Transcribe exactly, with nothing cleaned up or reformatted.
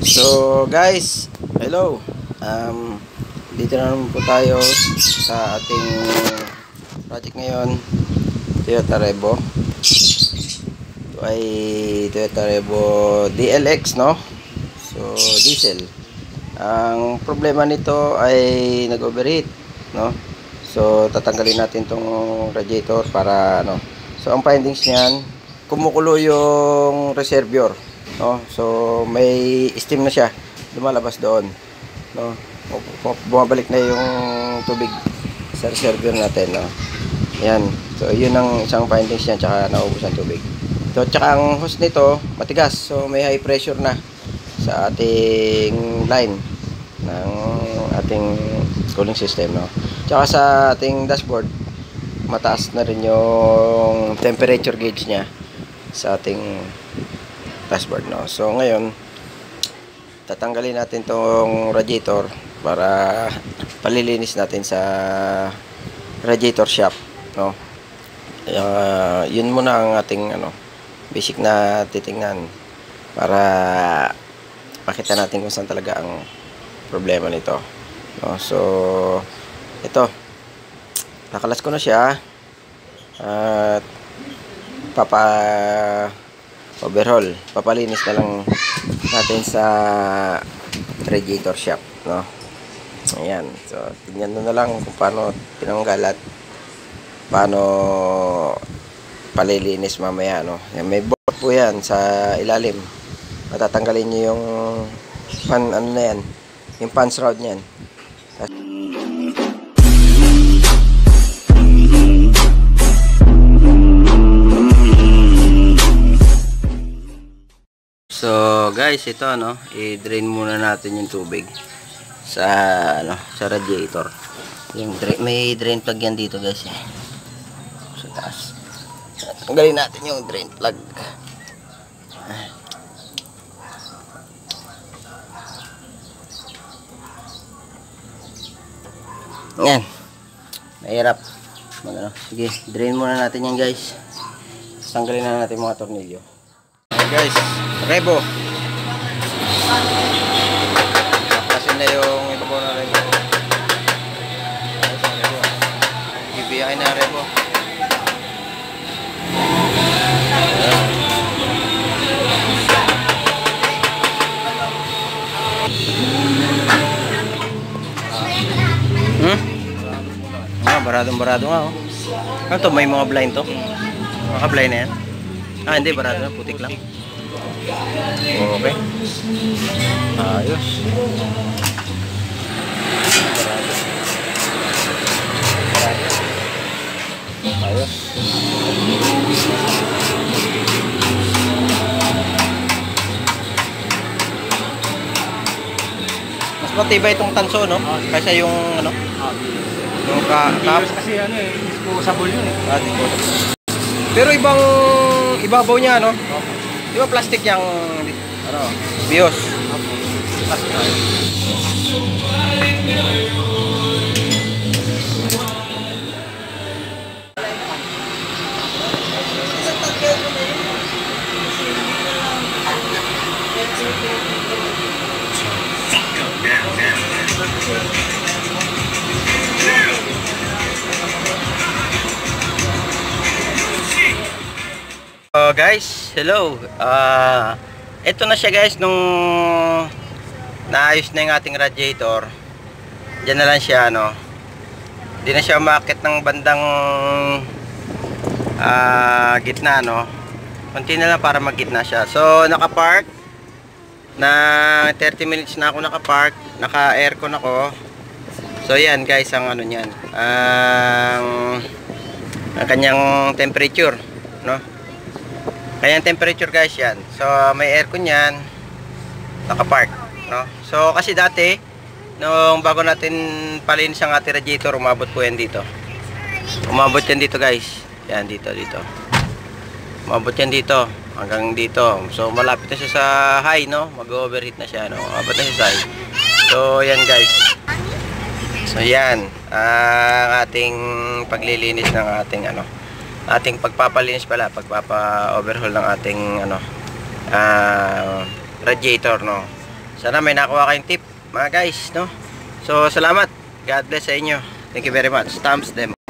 So guys, hello. Um, dito na naman po tayo sa ating project ngayon, Toyota Revo. Ito ay Toyota Revo D L X, no? So diesel. Ang problema nito ay nag-overheat, no? So tatanggalin natin tong radiator para ano. So ang findings niyan, kumukulo yung reservoir, no? So may steam na siya lumalabas doon, no? Bumabalik na yung tubig sa reservoir natin, no? Yan. So yun ang isang findings niya, tsaka naubos ang tubig. So tsaka ang hose nito matigas, so may high pressure na sa ating line ng ating cooling system, no? Tsaka sa ating dashboard mataas na rin yung temperature gauge niya sa ating dashboard, no? So ngayon tatanggalin natin tong radiator para palilinis natin sa radiator shop, no? Uh, yun muna ang ating ano basic na titingnan para makita natin kung saan talaga ang problema nito, no? So ito, nakalas ko na siya at papa overhaul, papalinis na lang natin sa radiator shop, no? Ayan, so tingnan na lang kung paano tinanggal at paano palilinis mamaya, no? Yan, may bolt po yan sa ilalim. Matatanggalin nyo yung pan, ano na yan, yung pan shroud nyan. So guys, ito ano, i-drain muna natin yung tubig sa ano, sa radiator. Yung drain, may drain plug yan dito guys, eh, sa taas. Tanggalin natin yung drain plug. Yan, mahirap. Ano, sige, drain muna natin yan guys. Tanggalin na natin mga tornilyo. Okay guys, Revo. Kasi na yung ibabaw na Revo. Ibiyakin na Revo. Hmm? Ah, baradong-barado nga, oh. Ano to, may mga blind to? Mga blind na yan? Ah, hindi, barado na, putik lang. Okay. Ayos. Ayos. Mas matibay itong tanso, no? Kaysa yung ano? Yung ka... ka kasi ano eh, disposable yun eh. Ah, disposable. Pero ibang ibabaw niya, no? Di ba plastic yung ano, bios? Plastic. So guys, hello. Ah, uh, ito na siya guys, nung naayos na yung ating radiator. Diyan na lang siya, no. Hindi na siya umaakit ng bandang uh, gitna, no. Konti na lang para mag-gitna siya. So naka-park na thirty minutes na ako naka-park, naka-aircon ako. So yan guys, ang ano niyan, ang ang kanyang temperature, no. Kaya ang temperature guys yan. So may aircon yan, naka-park, no? So kasi dati nung bago natin palinis ang ating radiator, umabot po yan dito. Umabot yan dito guys. Yan dito, dito. Umabot yan dito hanggang dito. So malapit na siya sa high, no? Mag-overheat na siya, no? Umabot na siya sa high. So yan guys. So yan ang ating paglilinis ng ating ano, ating pagpapalinis pala, pagpapa-overhaul ng ating ano, uh, radiator, no. Sana may nakuha kayong tip mga guys, no? So salamat. God bless sa inyo. Thank you very much. Thumbs them.